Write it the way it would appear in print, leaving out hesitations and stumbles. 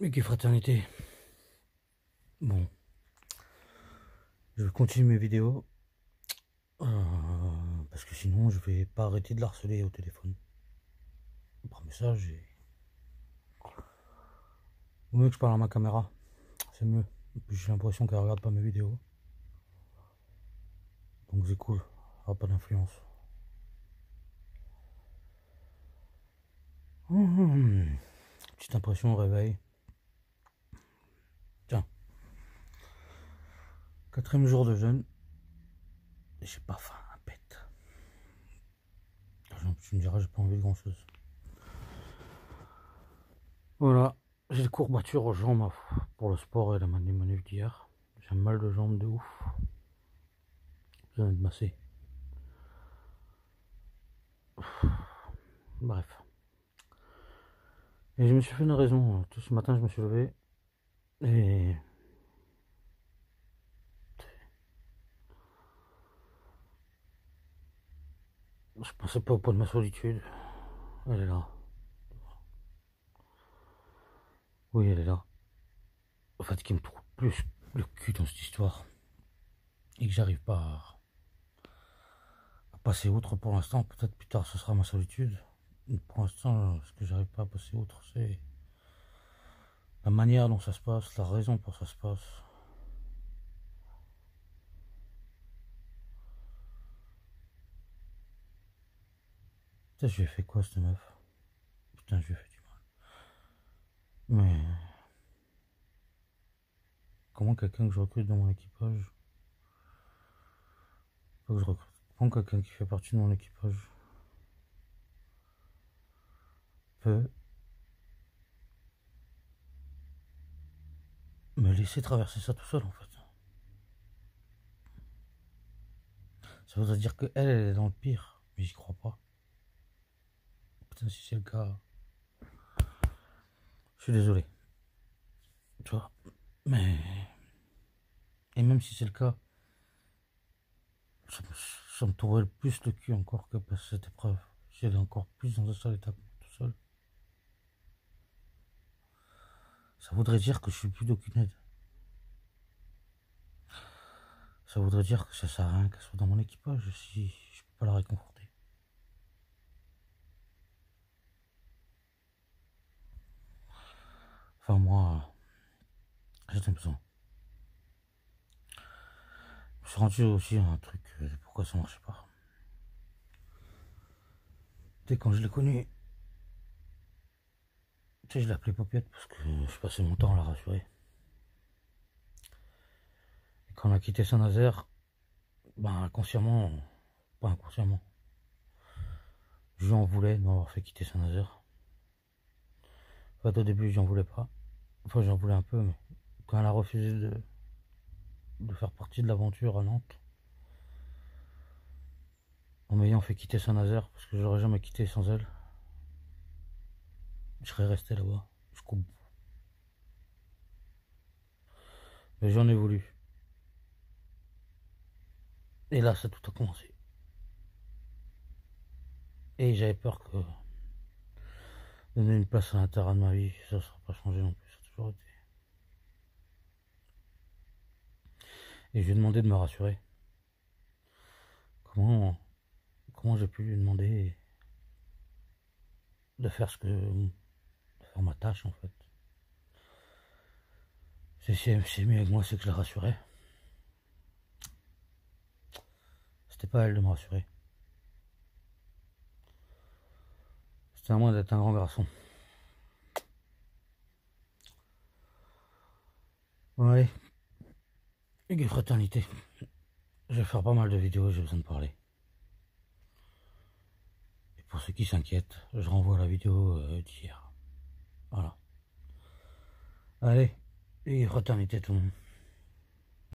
Mickey Fraternité. Bon, je vais continuer mes vidéos parce que sinon je vais pas arrêter de l'harceler au téléphone par message. Et... Au mieux que je parle à ma caméra, c'est mieux. J'ai l'impression qu'elle regarde pas mes vidéos, donc c'est cool, elle n'a pas d'influence. Petite impression au réveil. Tiens, 4e jour de jeûne. J'ai pas faim, un pète. Tu me diras, j'ai pas envie de grand chose. Voilà, j'ai des courbatures aux jambes pour le sport et la manif d'hier. J'ai un mal de jambes de ouf. J'ai besoin de masser. Bref. Et je me suis fait une raison. Tout ce matin, je me suis levé et je pensais pas au poids de ma solitude. Elle est là. Oui, elle est là. En fait, qui me trouve plus le cul dans cette histoire et que j'arrive pas à passer outre pour l'instant. Peut-être plus tard, ce sera ma solitude. Mais pour l'instant, ce que j'arrive pas à passer outre, c'est la manière dont ça se passe, la raison pour ça se passe. Putain, je lui ai fait quoi, cette meuf? Putain, je lui ai fait du mal. Mais comment quelqu'un que je recrute dans mon équipage, comment quelqu'un qui fait partie de mon équipage peut me laisser traverser ça tout seul, en fait? Ça voudrait dire que elle est dans le pire, mais j'y crois pas. Putain, si c'est le cas, je suis désolé. Tu vois, mais... Et même si c'est le cas, ça me tournerait plus le cul encore que passer cette épreuve. J'allais encore plus dans un sale état tout seul. Ça voudrait dire que je suis plus d'aucune aide. Ça voudrait dire que ça sert à rien qu'elle soit dans mon équipage si je peux pas la réconforter. Enfin, moi, j'en ai besoin. Je me suis rendu aussi à un truc, pourquoi ça marchait pas. Tu sais, quand je l'ai connue, tu sais, je l'ai appelée Popiette parce que je passais mon temps à la rassurer. Et quand on a quitté Saint-Nazaire, ben inconsciemment, pas inconsciemment, je lui en voulais de m'avoir fait quitter Saint-Nazaire. En fait, au début, j'en voulais pas. Enfin, j'en voulais un peu, mais quand elle a refusé de faire partie de l'aventure à Nantes, en m'ayant fait quitter Saint-Nazaire, parce que j'aurais jamais quitté sans elle, je serais resté là-bas jusqu'au bout. Mais j'en ai voulu. Et là, ça tout a commencé. Et j'avais peur que donner une place à l'intérieur de ma vie, ça ne sera pas changé non plus, ça a toujours été. Et je lui ai demandé de me rassurer. Comment j'ai pu lui demander de faire de faire ma tâche, en fait. Si elle s'est mis avec moi, c'est que je la rassurais. C'était pas à elle de me rassurer. C'était à moi d'être un grand garçon. Ouais. Et fraternité. Je vais faire pas mal de vidéos, j'ai besoin de parler. Et pour ceux qui s'inquiètent, je renvoie la vidéo d'hier. Voilà. Allez, et fraternité tout le monde.